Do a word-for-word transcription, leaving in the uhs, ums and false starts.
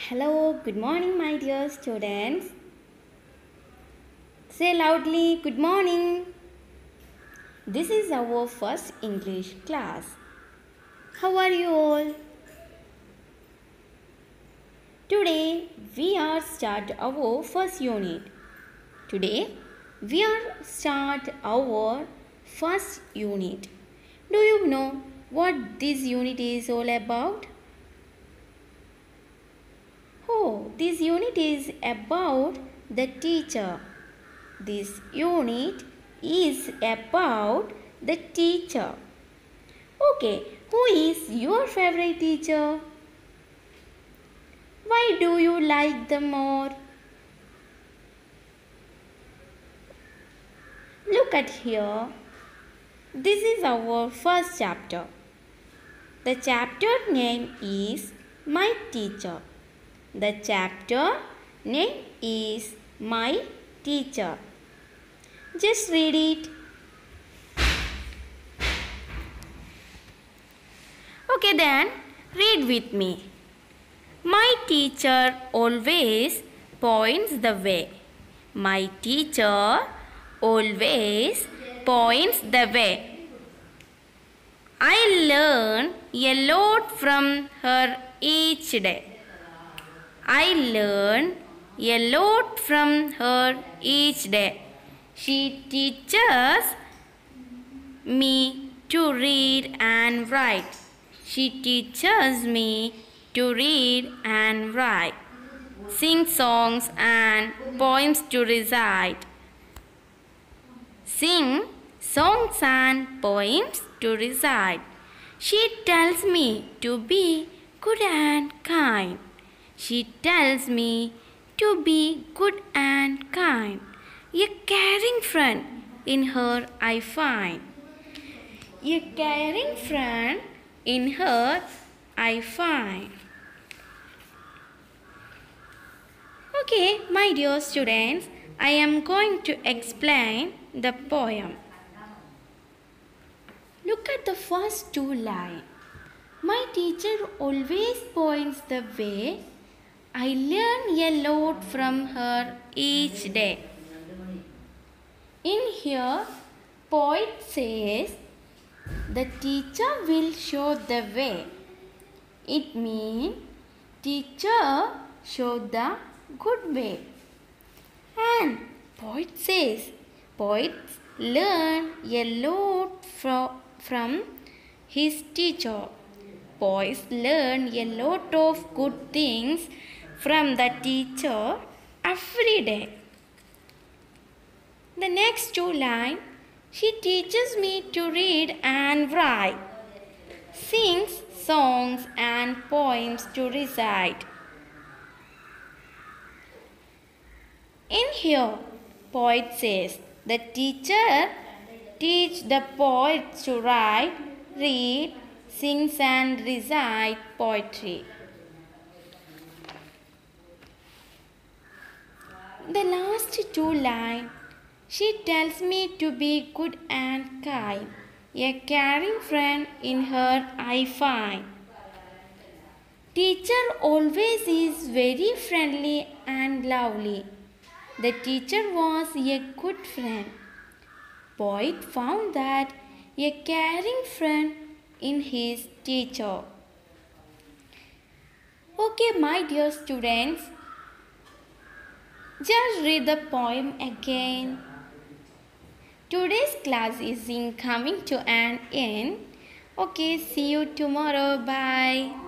Hello, good morning, my dear students. Say loudly, good morning. This is our first English class. How are you all? Today, we are start our first unit. Today, we are start our first unit. Do you know what this unit is all about? Oh, this unit is about the teacher. This unit is about the teacher. Okay, who is your favorite teacher? Why do you like them more? Look at here. This is our first chapter. The chapter name is My Teacher. The chapter name is My Teacher. Just read it. Okay then, read with me. My teacher always points the way. My teacher always points the way. I learn a lot from her each day. I learn a lot from her each day. She teaches me to read and write. She teaches me to read and write, sing songs and poems to recite. Sing songs and poems to recite. She tells me to be good and kind. She tells me to be good and kind. A caring friend in her I find. A caring friend in her I find. Okay, my dear students, I am going to explain the poem. Look at the first two lines. My teacher always points the way. I learn a lot from her each day. In here, poet says, the teacher will show the way. It means teacher show the good way. And poet says, poets learn a lot from, from his teacher. Poets learn a lot of good things from the teacher every day. The next two lines, she teaches me to read and write, sings songs and poems to recite. In here, poet says, the teacher teach the poets to write, read, sing and recite poetry. The last two lines, she tells me to be good and kind. A caring friend in her I find. Teacher always is very friendly and lovely. The teacher was a good friend. Poet found that a caring friend in his teacher. Okay, my dear students, just read the poem again. Today's class is in coming to an end. Okay, see you tomorrow. Bye.